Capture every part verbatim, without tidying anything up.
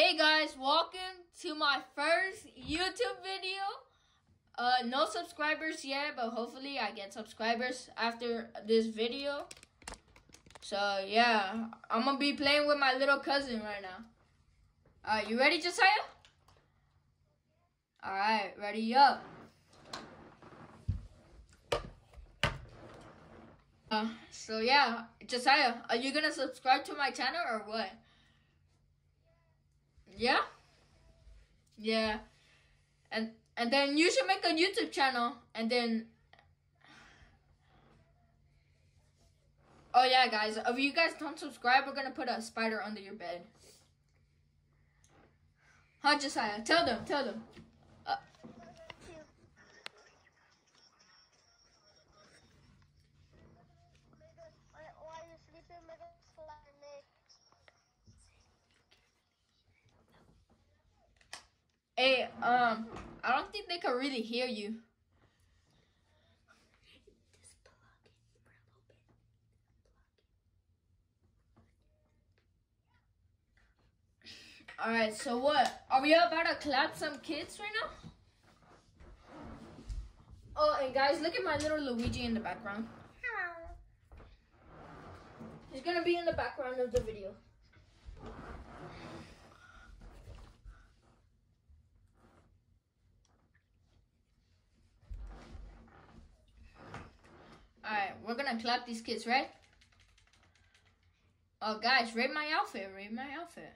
Hey guys, welcome to my first YouTube video. Uh, no subscribers yet, but hopefully I get subscribers after this video. So yeah, I'm gonna be playing with my little cousin right now. Alright, you ready, Josiah? Alright, ready up. Uh, so yeah, Josiah, are you gonna subscribe to my channel or what? Yeah? Yeah. And and then you should make a YouTube channel and then oh yeah guys, if you guys don't subscribe, we're gonna put a spider under your bed. Huh, Josiah? Tell them, tell them. Uh, Hey, um, I don't think they can really hear you. Alright, so what? Are we about to clap some kids right now? Oh, and guys, look at my little Luigi in the background. Hello. He's gonna be in the background of the video. Alright, we're gonna clap these kids, right? Oh, guys, rate my outfit, rate my outfit.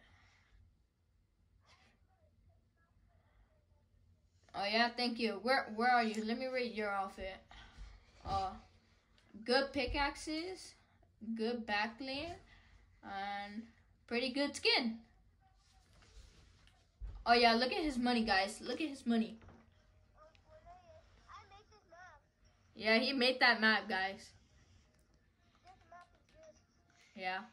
Oh yeah, thank you. Where where are you? Let me rate your outfit. Uh, good pickaxes, good backbling, and pretty good skin. Oh yeah, look at his money, guys. Look at his money. Yeah, he made that map, guys. Yeah.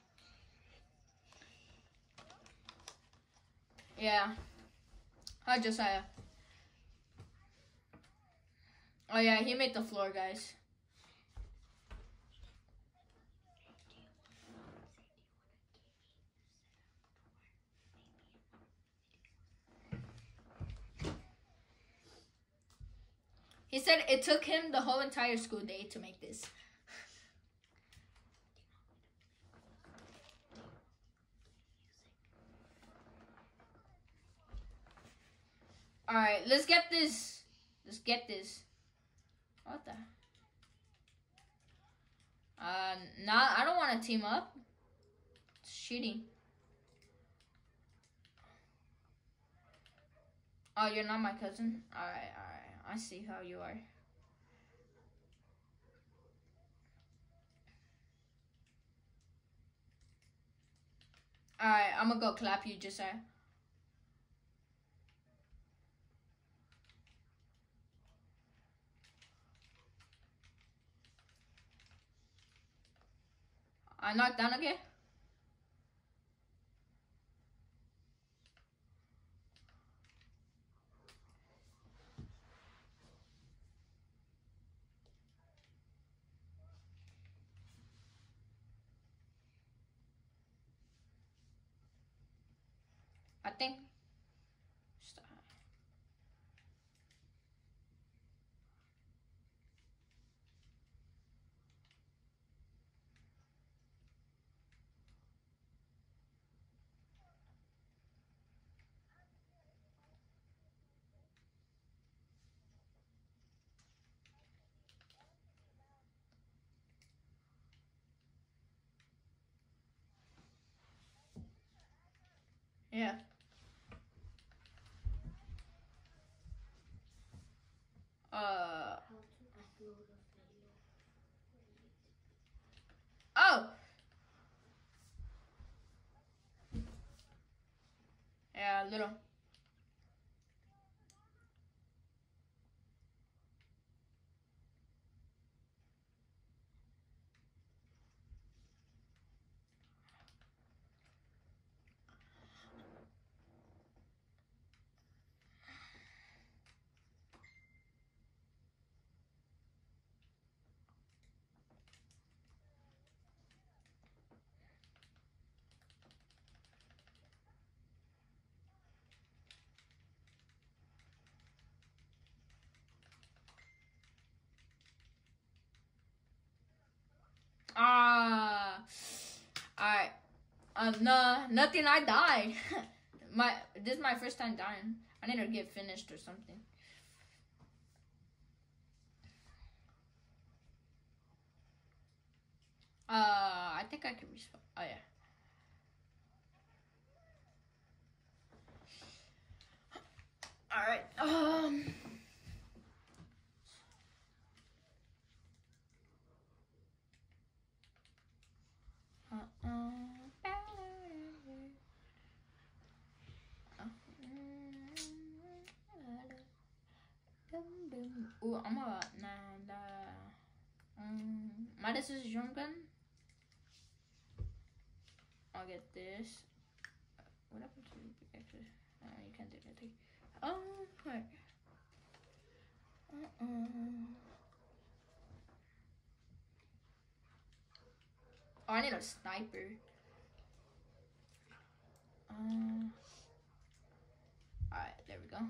Yeah. Hi, Josiah. Oh yeah, he made the floor, guys. He said it took him the whole entire school day to make this. Alright, let's get this. Let's get this. What the? Uh, nah, I don't want to team up. It's cheating. Oh, you're not my cousin? Alright, alright. I see how you are. Alright, I'm gonna go clap you, Josiah. I knocked down again? I think. Stop. Yeah. Uh. Oh. Yeah, a little. Uh, nah, nothing. I died. my this is my first time dying. I need to get finished or something. Uh, I think I can respawn. Oh yeah. All right. Um. Uh, uh, Ooh, I'm a nah, nah. Um, my this is drum gun. I'll get this. What happened to the pickaxes? Oh, you can't do anything. Oh, right. Uh uh. Oh, I need a sniper. Uh. Alright, there we go.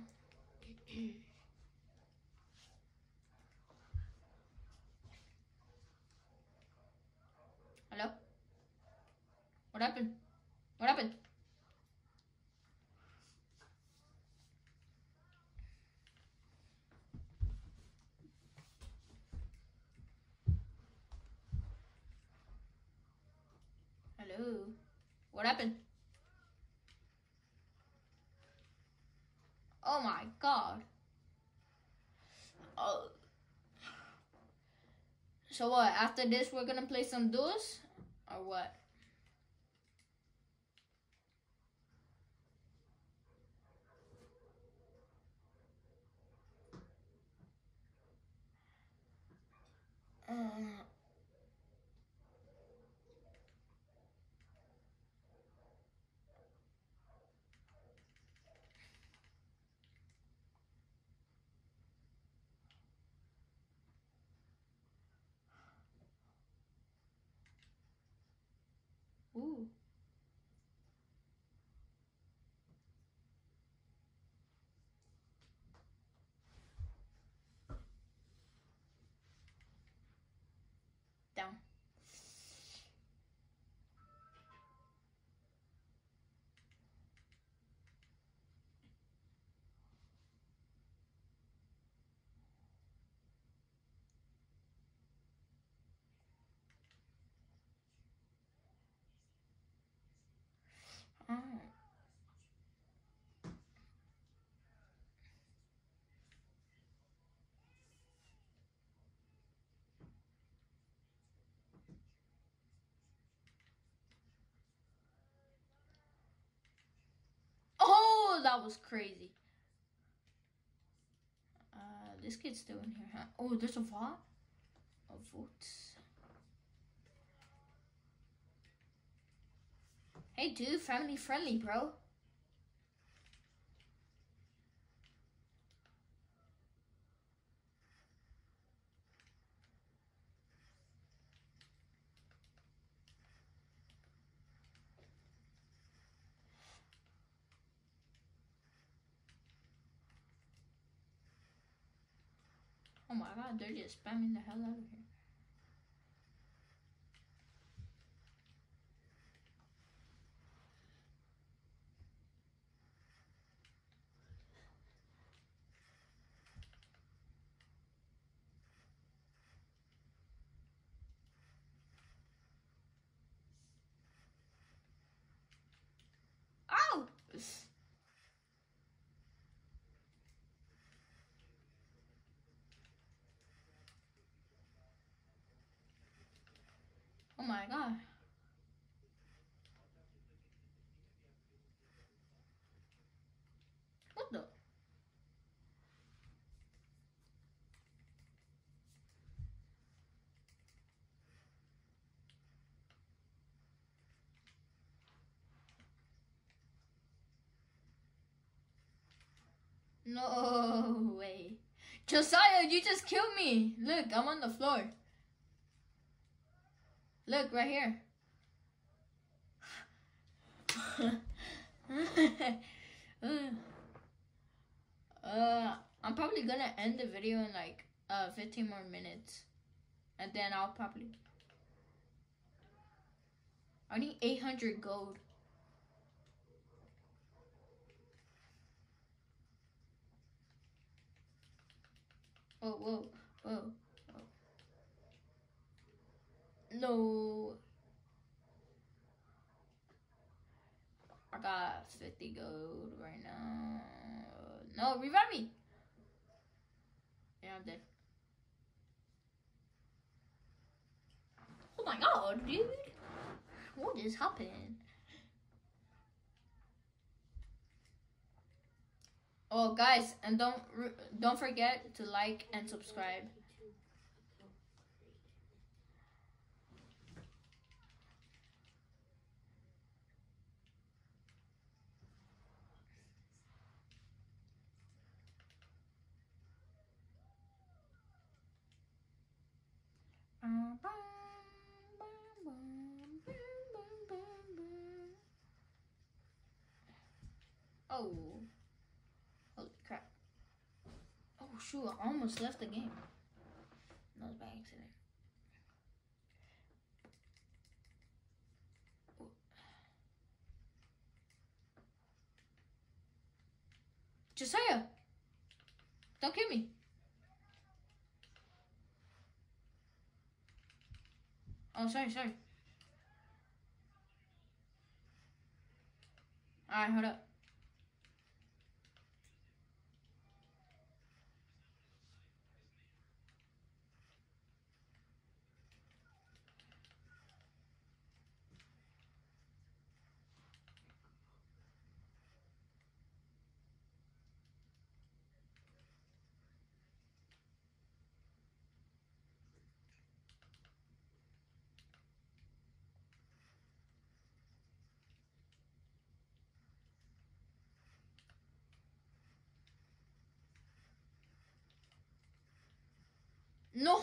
Hello? What happened? What happened? Hello? What happened? Oh my god. Oh. So what? After this, we're gonna play some duels? Or what? Uh. Ooh. Down. Oh. Oh, that was crazy. Uh, this kid's still in here, huh? Oh, there's a vault? A vault. Hey, dude, family friendly, bro. Oh my god, they're just spamming the hell out of here. Oh! Oh my god. What the? No way. Josiah, you just killed me. Look, I'm on the floor. Look, right here. uh, I'm probably gonna end the video in like uh fifteen more minutes. And then I'll probably... I need eight hundred gold. Whoa, whoa, whoa, whoa. No. I got fifty gold right now. No, revive me. Yeah, I'm dead. Oh my god, dude. What is happening? Oh, guys, and don't don't forget to like and subscribe. Oh, holy crap. Oh shoot, I almost left the game. That was by accident. Josiah, don't kill me. Oh, sorry, sorry. Alright, hold up. No!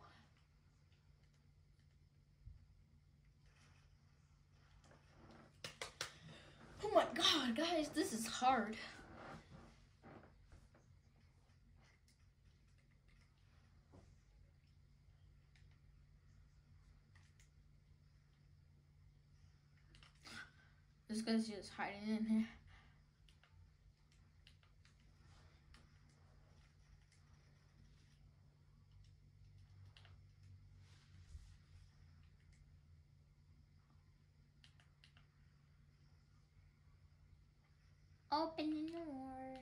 Oh my god, guys, this is hard. This guy's just hiding in here. Open the door.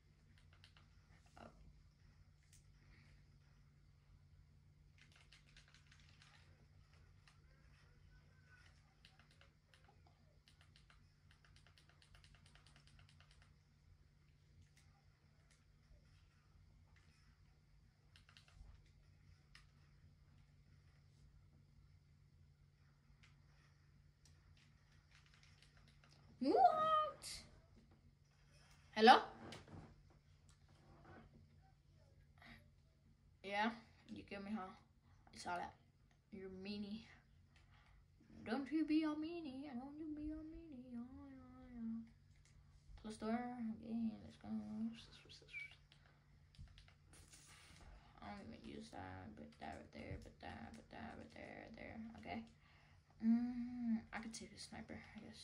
What? Hello? Yeah, you killed me, huh? I saw that. You're a meanie. Don't you be a meanie. Don't you be a meanie. Oh, yeah, yeah. Close door. Okay, let's go. I don't even use that. Put that right there. Put that. Put that right there. Right there. Okay. Mm, I could take a sniper, I guess.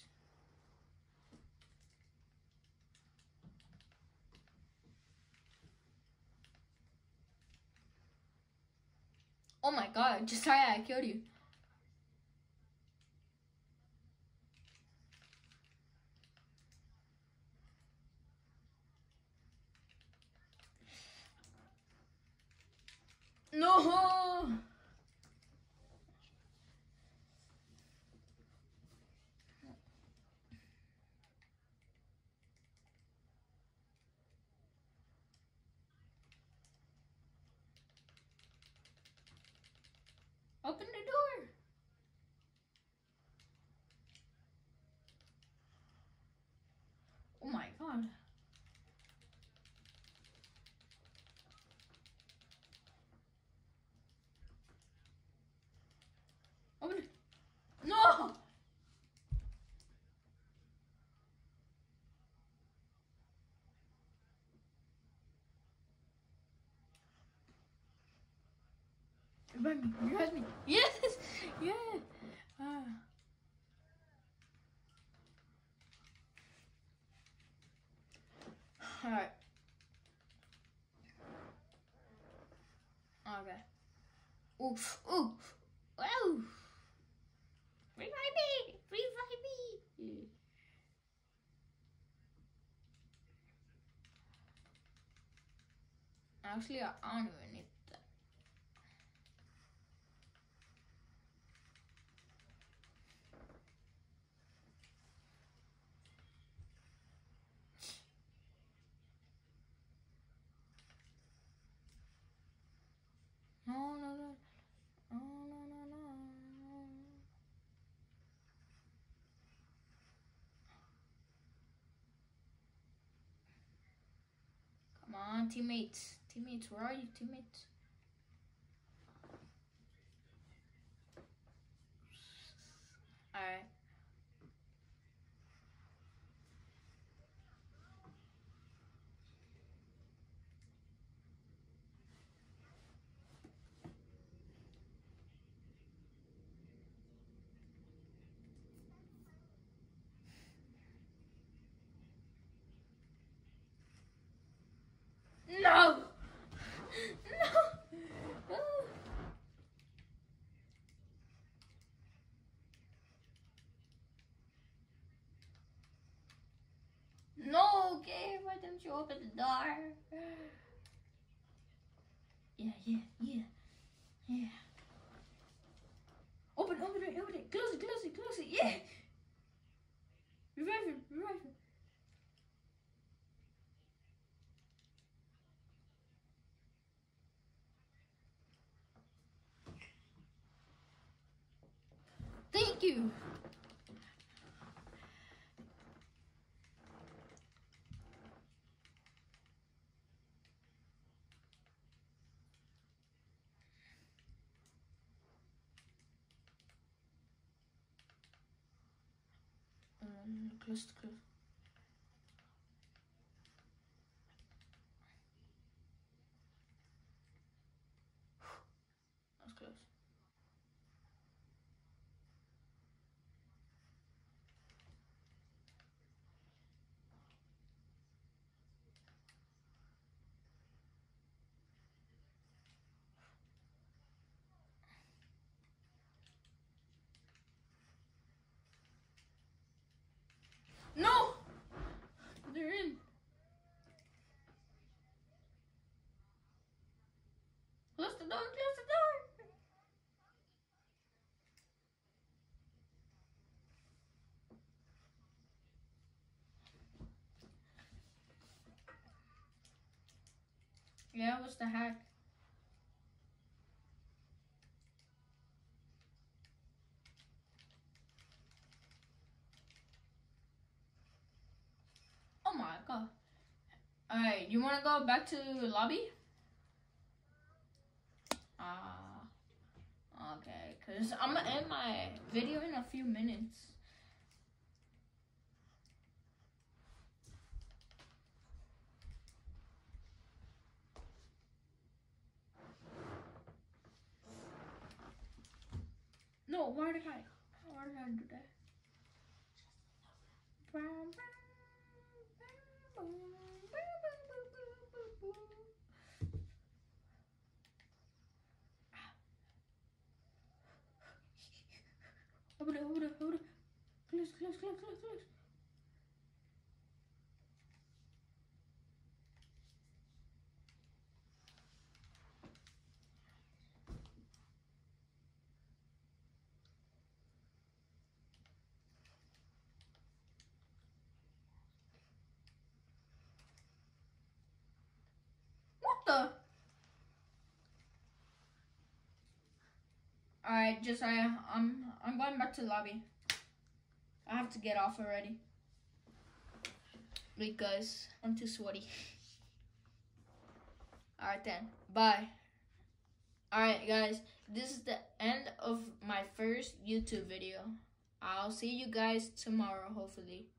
Oh my god, Josiah, I killed you. No! Open the door. Oh my god. Open it. No! Revive me. Revive me. Yes! Yeah. Ah. Alright. Ooh, ooh, wow. Revive me! Revive me! Actually, I don't even need that. No, no, no. No, no, no, no. Come on, teammates. Teammates, where are you, teammates? Alright. No! No! No, okay, why didn't you open the door? Yeah, yeah, yeah, yeah. Open, open it, open it. Close it, close it, close it, yeah! Revive him, revive him. Thank you. Um, close, close. That's close. No! They're in. Close the door, close the door. Yeah, what's the hack? Oh my god. Alright, you wanna go back to the lobby? Ah, uh, okay, cause I'm gonna end my video in a few minutes. No, why did I? Why did I do that? Open it, open it, open it. Close, close, close, close, close. What the? Alright, just I I'm I'm going back to the lobby. I have to get off already. Because I'm too sweaty. Alright then. Bye. Alright guys, this is the end of my first YouTube video. I'll see you guys tomorrow, hopefully.